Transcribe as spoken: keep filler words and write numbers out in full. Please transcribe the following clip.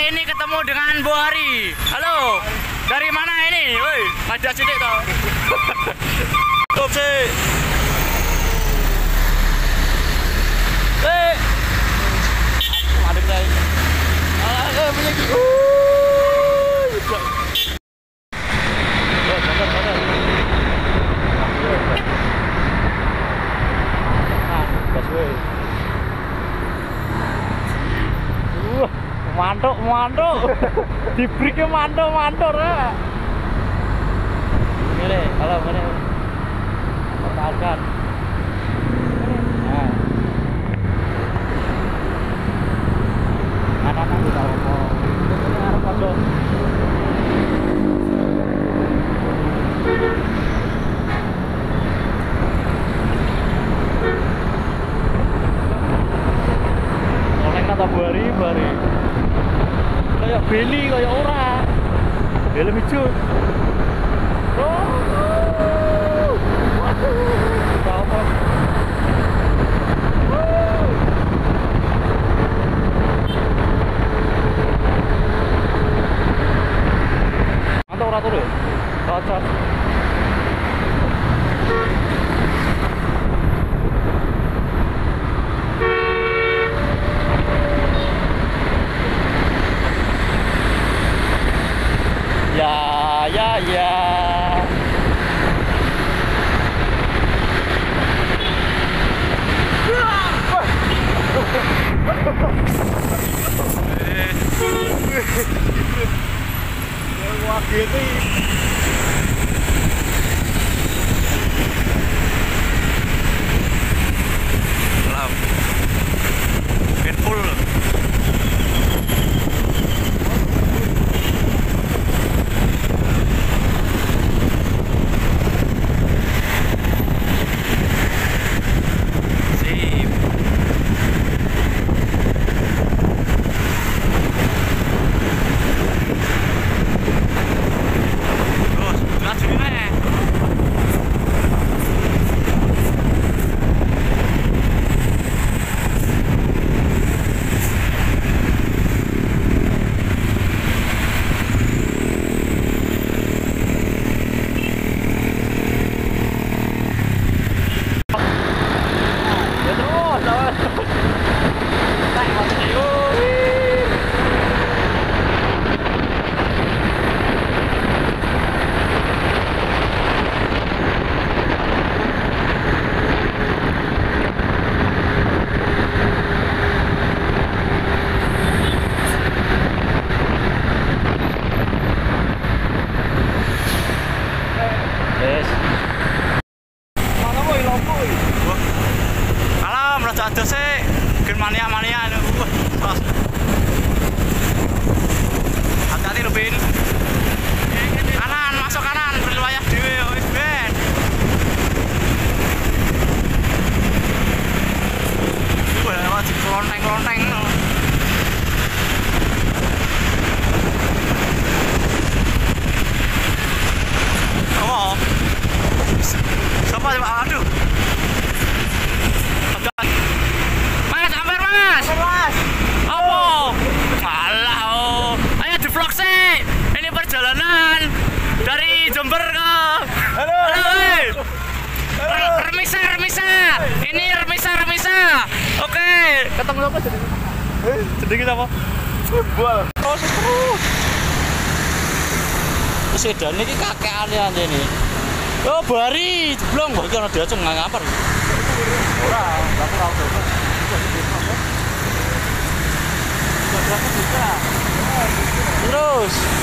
Kali ini ketemu dengan Bu Hari. Halo, dari mana ini? Woi, ada sidik toh. Stop sih. Eh, madem saya. Ah, eh punya gitu. Mantuk, mantuk. Di breaknya mantuk, mantuk ya. Ini deh, kalau ini pertahankan. Nah, anak-anak kita ngomong. Ini harus masuk. Oleh kata bari, bari. Kayak beli, kayak ora. Helm hijau. Oh. Apa? Mantap ora turu. Cocok. Ya, ya, ya. Wah, gitu. Wow. Painful. Ada sih, gen mania-mania ini. Hati-hati lho, Bin. Kanan, masuk kanan, berwilayah dhewe wis, Ben. Wah, wajib lonteng-lonteng. Oh. Siapa coba? Aduh. Mas, hampir mas. Mas. Apa? Alah, oh. Ayo di vlog sih. Ini perjalanan dari Jember ke. Halo. Halo. Halo. Remisa, remisa. Ini remisa, remisa. Oke. Ketemu apa jadi? Eh, jadi apa? Football. Terus terus. Sedan ini kakeane ane ini. Oh, bari, jeblong, kok iki ana diacung ngapar. Ora, aku ora tahu. Terus